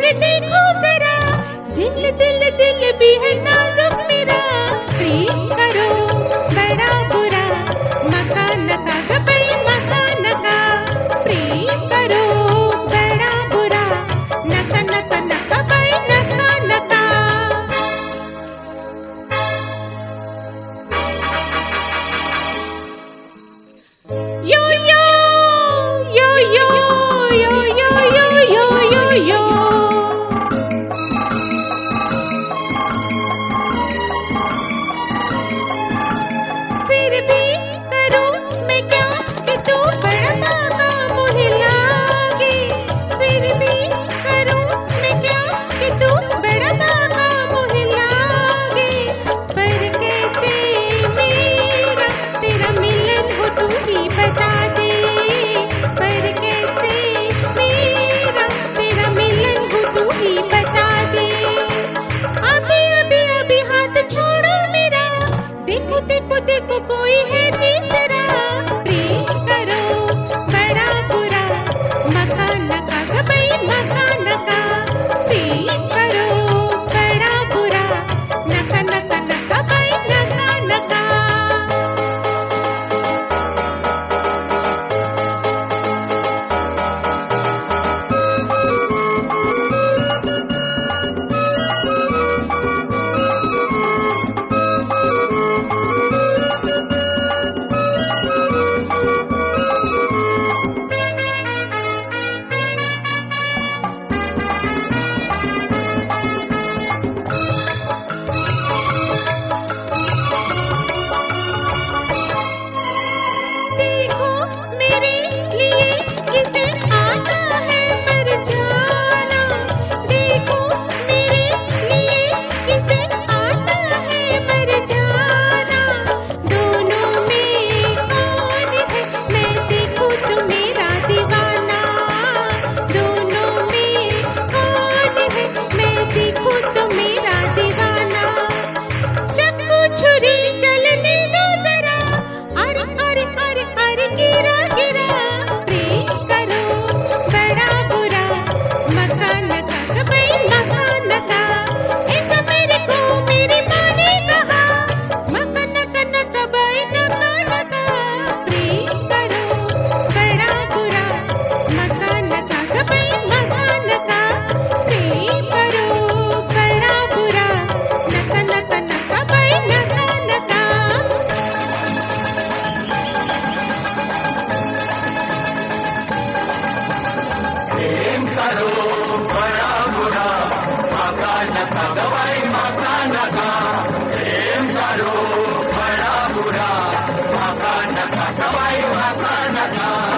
ये देखो जरा, दिल दिल दिल भी है नाजुक मेरा। प्रेम करो बड़ा बुरा, मकान का गबई मकान का। प्रेम करो बड़ा बुरा, नका नका नका बाई नका नका। यो यो यो यो यो यो यो यो यो यो। फिर भी करूं मैं क्या कि तू बड़ा पापा मुझे लागे। फिर भी करूं मैं क्या कि तू बड़ा पापा मुझे लागे। पर कैसे मेरा तेरा मिलन हो तू ही बता दे। पर कैसे मेरा तेरा मिलन हो तू ही बता दे। अभी अभी अभी हाथ छोड़ो मेरा, देखो देखो देखो कोई है तीसरा। प्रेम करो बड़ा बुरा, मकान का गबई मकान का। प्रेम करो बड़ा बुरा, नका नका नका बाई नका नका। देखो मेरे लिए किसे आता है मर जाना। देखो मेरे लिए किसे आता है मर जाना। दोनों में कौन है मैं देखूं तो मेरा दीवाना। दोनों में कौन है मैं देखूं तो मेरा दीवाना। चक्कू छुरी चलने दो जरा, अरे अरे अरे अरे गिरा गिरा। प्रेम करो बड़ा बुरा, मकान का गबई मकान का। ऐसा मेरे को मेरी माँ ने कहा, मकान का नका बाई नका नका। प्रेम करो बड़ा बुरा, मकान का गबई मकान का। प्रेम करो बड़ा बुरा, नका नका नका बाई नका नका। प्रेम करो बड़ा बुरा, मकान का गबई मकान का। प्रेम करो बड़ा बुरा, मकान का गबई मकान का।